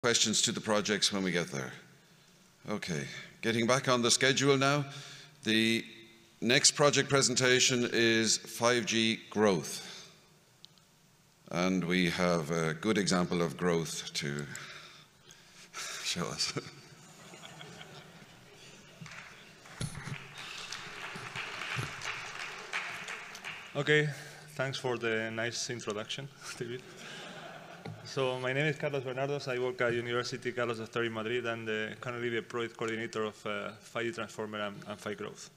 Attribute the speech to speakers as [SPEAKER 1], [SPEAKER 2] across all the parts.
[SPEAKER 1] questions to the projects when we get there. Okay, getting back on the schedule now. The next project presentation is 5GROWTH. And we have a good example of growth to show us.
[SPEAKER 2] Okay, thanks for the nice introduction, David. So my name is Carlos Bernardos. I work at University Carlos III in Madrid and currently the project coordinator of 5G Transformer and 5GROWTH.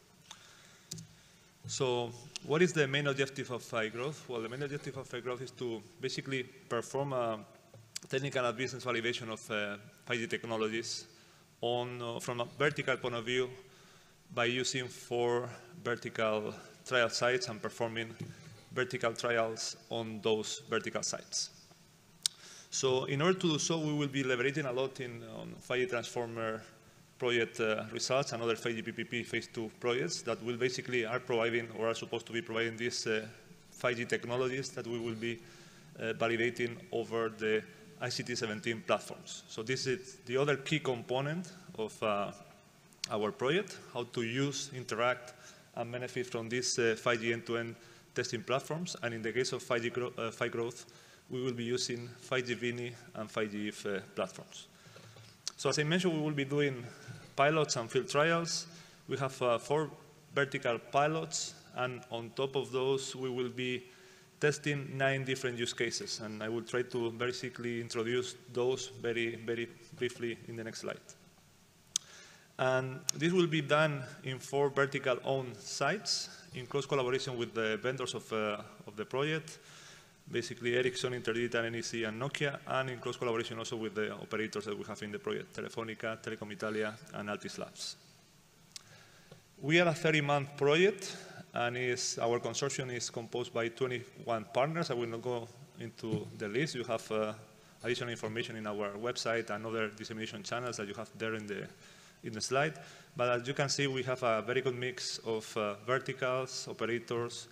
[SPEAKER 2] So what is the main objective of 5GROWTH? Well, the main objective of 5GROWTH is to basically perform a technical and business validation of 5G technologies from a vertical point of view by using 4 vertical trial sites and performing vertical trials on those vertical sites. So in order to do so, we will be leveraging a lot on 5G Transformer project results and other 5G PPP Phase 2 projects that will basically are providing or are supposed to be providing these 5G technologies that we will be validating over the ICT-19 platforms. So this is the other key component of our project, how to use, interact, and benefit from these 5G end-to-end testing platforms. And in the case of 5GROWTH, we will be using 5G VINI and 5G IF platforms. So as I mentioned, we will be doing pilots and field trials. We have 4 vertical pilots, and on top of those, we will be testing 9 different use cases. And I will try to basically introduce those very, very briefly in the next slide. And this will be done in 4 vertical-owned sites in close collaboration with the vendors of the project, basically Ericsson, Interdigital, NEC, and Nokia, and in close collaboration also with the operators that we have in the project, Telefonica, Telecom Italia, and Altis Labs. We are a 30-month project, and our consortium is composed by 21 partners. I will not go into the list. You have additional information in our website and other dissemination channels that you have there in the slide. But as you can see, we have a very good mix of verticals, operators,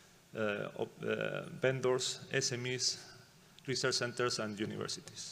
[SPEAKER 2] vendors, SMEs, research centers, and universities.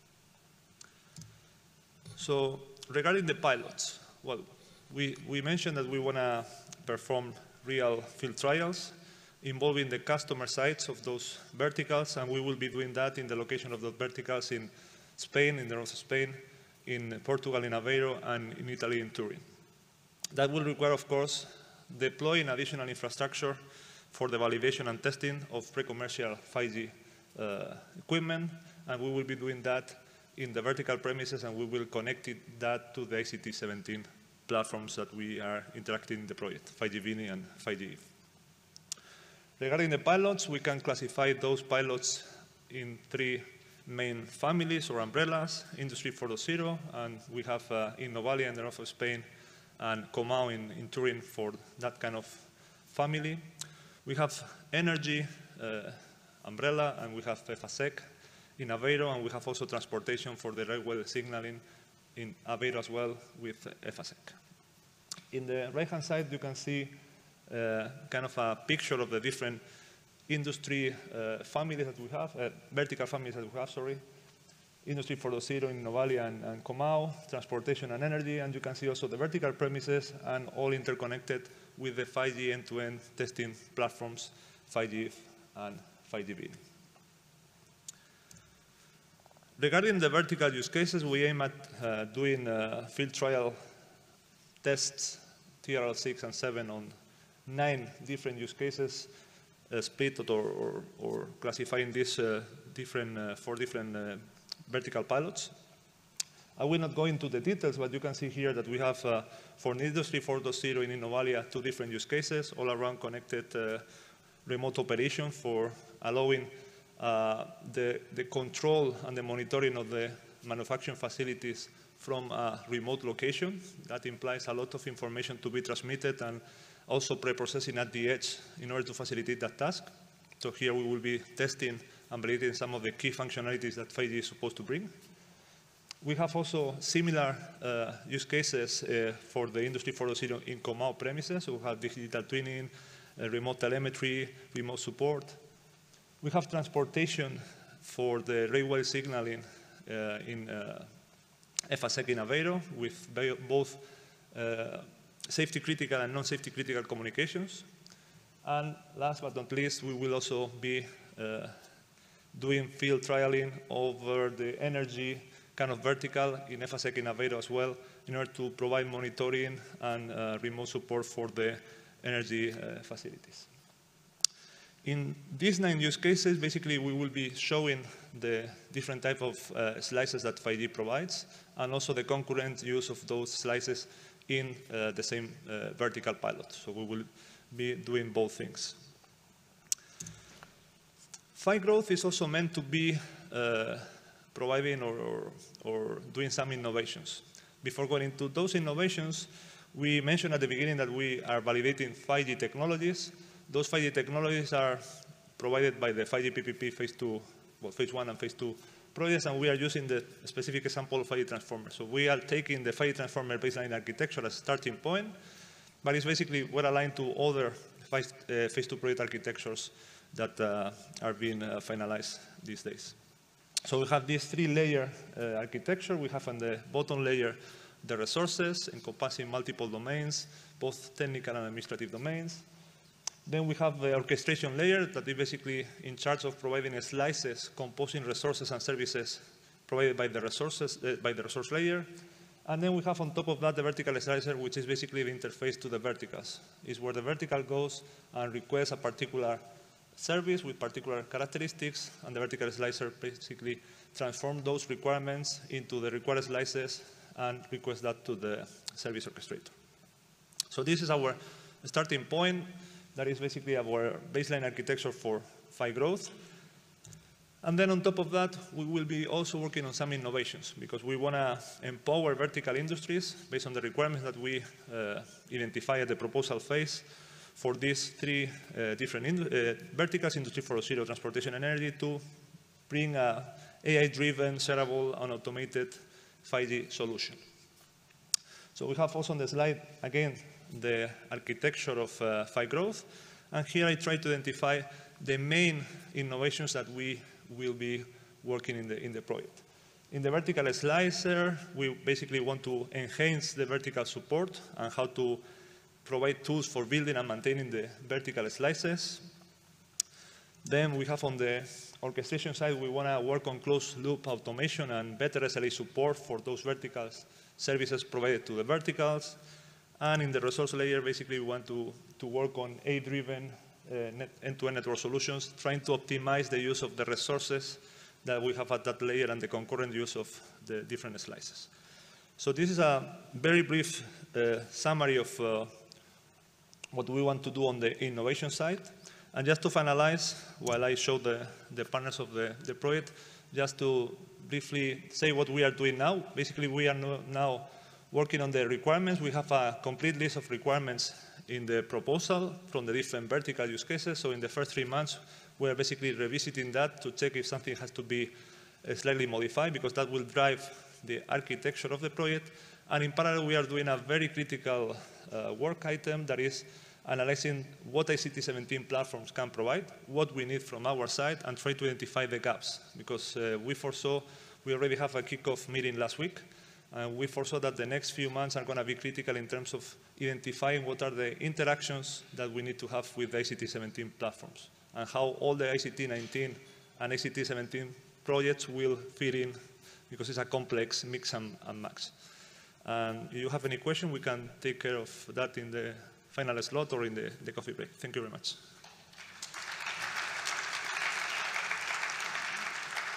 [SPEAKER 2] So regarding the pilots, well, we mentioned that we want to perform real field trials involving the customer sites of those verticals, and we will be doing that in the location of those verticals in Spain, in the north of Spain, in Portugal, in Aveiro, and in Italy, in Turin. That will require, of course, deploying additional infrastructure for the validation and testing of pre-commercial 5G equipment, and we will be doing that in the vertical premises, and we will connect that to the ICT-17 platforms that we are interacting in the project, 5G VINI and 5G IF. Regarding the pilots, we can classify those pilots in 3 main families or umbrellas: Industry 4.0, and we have Innovalia in the north of Spain and Comau in Turin for that kind of family. We have Energy umbrella, and we have EFASEC in Aveiro, and we have also transportation for the railway signaling in Aveiro as well with EFASEC. In the right-hand side, you can see kind of a picture of the different industry families that we have, vertical families that we have, sorry. Industry 4.0 in Innovalia and Comau, transportation and energy, and you can see also the vertical premises and all interconnected with the 5G end-to-end testing platforms, 5G IF and 5G VINI. Regarding the vertical use cases, we aim at doing field trial tests, TRL 6 and 7, on 9 different use cases, split or classifying these 4 different vertical pilots. I will not go into the details, but you can see here that we have, for Industry 4.0 in Innovalia, 2 different use cases, all around connected remote operation for allowing the control and the monitoring of the manufacturing facilities from a remote location. That implies a lot of information to be transmitted and also pre-processing at the edge in order to facilitate that task. So here we will be testing and validating some of the key functionalities that 5G is supposed to bring. We have also similar use cases for the Industry 4.0 in Comau premises. So we have digital twinning, remote telemetry, remote support. We have transportation for the railway signaling in EFASEC in Aveiro with both safety critical and non-safety critical communications. And last but not least, we will also be doing field trialing over the energy kind of vertical in EFASEC in Aveiro as well, in order to provide monitoring and remote support for the energy facilities. In these 9 use cases, basically we will be showing the different type of slices that 5G provides, and also the concurrent use of those slices in the same vertical pilot. So we will be doing both things. 5GROWTH is also meant to be providing or doing some innovations. Before going into those innovations, we mentioned at the beginning that we are validating 5G technologies. Those 5G technologies are provided by the 5G PPP phase 2, well, phase 1 and phase 2 projects, and we are using the specific example of 5G transformer. So we are taking the 5G transformer baseline architecture as a starting point, but it's basically well aligned to other phase 2 project architectures that are being finalized these days. So we have this 3-layer architecture. We have on the bottom layer the resources encompassing multiple domains, both technical and administrative domains. Then we have the orchestration layer that is basically in charge of providing slices composing resources and services provided by the resource layer. And then we have on top of that the vertical slicer, which is basically the interface to the verticals. It's where the vertical goes and requests a particular service with particular characteristics, and the vertical slicer basically transforms those requirements into the required slices and requests that to the service orchestrator. So this is our starting point. That is basically our baseline architecture for 5GROWTH. And then on top of that, we will be also working on some innovations, because we want to empower vertical industries based on the requirements that we identify at the proposal phase for these 3 different verticals: Industry 4.0, transportation, and energy, to bring an AI-driven, shareable, and automated 5G solution. So we have also on the slide, again, the architecture of 5GROWTH. And here I try to identify the main innovations that we will be working in the project. In the vertical slicer, we basically want to enhance the vertical support and how to provide tools for building and maintaining the vertical slices. Then we have on the orchestration side, we want to work on closed-loop automation and better SLA support for those vertical services provided to the verticals. And in the resource layer, basically, we want to work on AI-driven end-to-end network solutions, trying to optimize the use of the resources that we have at that layer and the concurrent use of the different slices. So this is a very brief summary of what we want to do on the innovation side. And just to finalize, while I show the partners of the project, just to briefly say what we are doing now. Basically, we are now working on the requirements. We have a complete list of requirements in the proposal from the different vertical use cases. So in the first 3 months, we are basically revisiting that to check if something has to be slightly modified, because that will drive the architecture of the project. And in parallel, we are doing a very critical work item that is analyzing what ICT-19 platforms can provide, what we need from our side, and try to identify the gaps. Because we already have a kickoff meeting last week, and we foresaw that the next few months are going to be critical in terms of identifying what are the interactions that we need to have with the ICT-17 platforms, and how all the ICT-19 and ICT-17 projects will fit in, because it's a complex mix and match. And if you have any question, we can take care of that in the final slot or in the coffee break. Thank you very much.